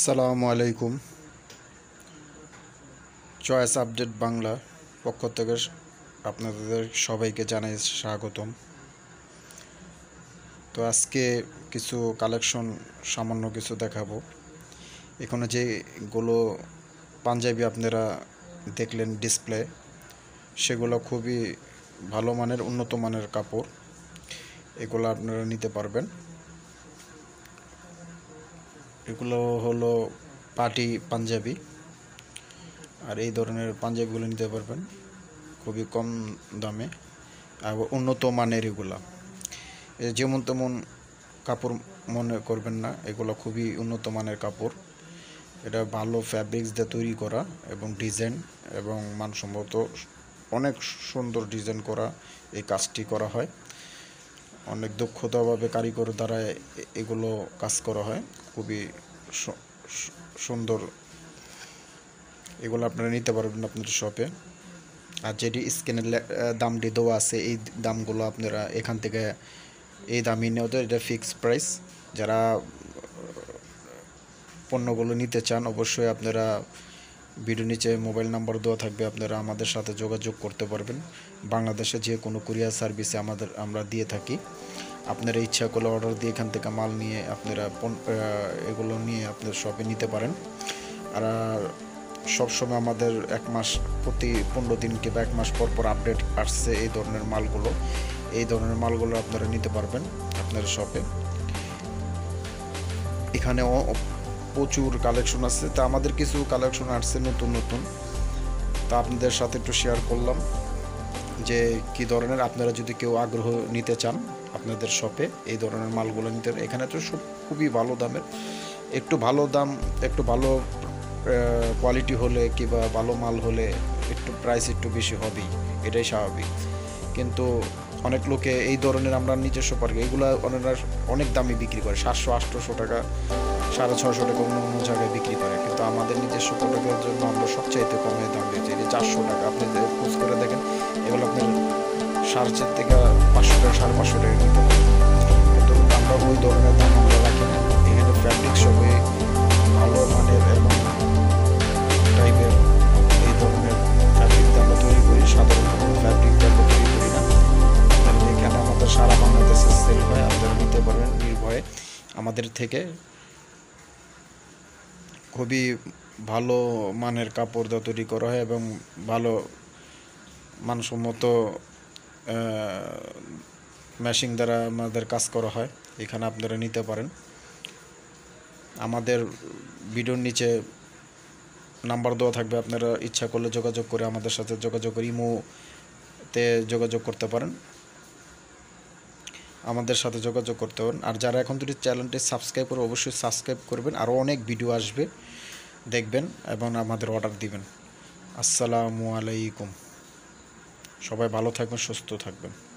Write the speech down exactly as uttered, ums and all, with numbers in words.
আসসালামু আলাইকুম। Choice update Bangla পক্ষ থেকে আপনাদের সবাইকে জানাই স্বাগতম। তো আজকে কিছু কালেকশন সামান্য কিছু দেখাবো। এখানে যেগুলো পাঞ্জাবি আপনারা দেখলেন ডিসপ্লে, সেগুলো খুবই ভালো মানের উন্নত মানের কাপড়। এগুলো আপনারা নিতে পারবেন। এগুলো হলো পার্টি পাঞ্জাবি, আর এই ধরনের পাঞ্জাবিগুলো নিতে পারবেন খুবই কম দামে আর উন্নত মানের। এগুলা যেমন তেমন কাপড় মনে করবেন না, এগুলো খুবই উন্নত মানের কাপড়। এটা ভালো ফ্যাব্রিক্স দিয়ে তৈরি করা এবং ডিজাইন এবং মানসম্মত অনেক সুন্দর ডিজাইন করা এই কাজটি করা হয়। অনেক দক্ষতাভাবে কারিগর দ্বারা এগুলো কাজ করা হয়, খুবই সুন্দর। এগুলো আপনারা নিতে পারবেন আপনাদের শপে। আর যেটি স্ক্রিনের দামটি দেওয়া আছে, এই দামগুলো আপনারা এখান থেকে এই দামই নেওয়া, এটা ফিক্সড প্রাইস। যারা পণ্যগুলো নিতে চান অবশ্যই আপনারা ভিডিও নিচে মোবাইল নাম্বার দেওয়া থাকবে, আপনারা আমাদের সাথে যোগাযোগ করতে পারবেন। বাংলাদেশে যে কোনো কুরিয়ার সার্ভিসে আমাদের আমরা দিয়ে থাকি। আপনারা ইচ্ছা করলে অর্ডার দিয়ে এখান থেকে মাল নিয়ে আপনারা এগুলো নিয়ে আপনার শপে নিতে পারেন। আর সবসময় আমাদের এক মাস প্রতি পনেরো দিন কিংবা এক মাস পর পর আপডেট আসছে এই ধরনের মালগুলো। এই ধরনের মালগুলো আপনারা নিতে পারবেন আপনার শপে। এখানে প্রচুর কালেকশন আছে, তা আমাদের কিছু কালেকশন আসছে নতুন নতুন, তা আপনাদের সাথে একটু শেয়ার করলাম যে কী ধরনের। আপনারা যদি কেউ আগ্রহ নিতে চান আপনাদের শপে এই ধরনের মালগুলো নিতে, এখানে তো সব খুবই ভালো দামের। একটু ভালো দাম, একটু ভালো কোয়ালিটি হলে কিংবা ভালো মাল হলে একটু প্রাইস একটু বেশি হবেই, এটাই স্বাভাবিক। কিন্তু অনেক লোকে এই ধরনের আমরা নিজস্ব পার্কে এগুলো ওনারা অনেক দামে বিক্রি করে, সাতশো আটশোশো টাকা, সাড়ে ছশো টাকা অন্য অন্য জায়গায় বিক্রি করে। কিন্তু আমাদের নিজস্ব প্রোডাক্টের জন্য আমরা সবচাইতে কমে দাম দিয়েছি, এটা চারশো টাকা। আপনি খোঁজ করে দেখেন, এগুলো আপনার সাড়ে চার থেকে পাঁচশো টাকা, সাড়ে পাঁচশো টাকা নিতে পারেন। কিন্তু আমরা ওই ধরনের দাম আমরা রাখি না। এখানে ফ্যাব্রিক সবই ভালো মানের এবং টাইপের এই ধরনের ফ্যাব্রিক আমরা তৈরি করি। সাধারণ কোনো ফ্যাব্রিক আমরা তৈরি করি না। এখানে আমাদের সারা বাংলাদেশে সেল হয়, আপনারা নিতে পারবেন নির্ভয়ে আমাদের থেকে। খুবই ভালো মানের কাপড় দিয়ে তৈরি করা হয় এবং ভালো মানসম্মত মেশিন দ্বারা আমাদের কাজ করা হয়। এখানে আপনারা নিতে পারেন। আমাদের ভিডিওর নিচে নাম্বার দেওয়া থাকবে, আপনারা ইচ্ছা করলে যোগাযোগ করে আমাদের সাথে যোগাযোগ করে ইমোতে যোগাযোগ করতে পারেন, আমাদের সাথে যোগাযোগ করতে পারেন। আর যারা এখন দুটি চ্যানেলটি সাবস্ক্রাইব করে অবশ্যই সাবস্ক্রাইব করবেন, আরও অনেক ভিডিও আসবে দেখবেন এবং আমাদের অর্ডার দিবেন। আসসালামু আলাইকুম। সবাই ভালো থাকবেন, সুস্থ থাকবেন।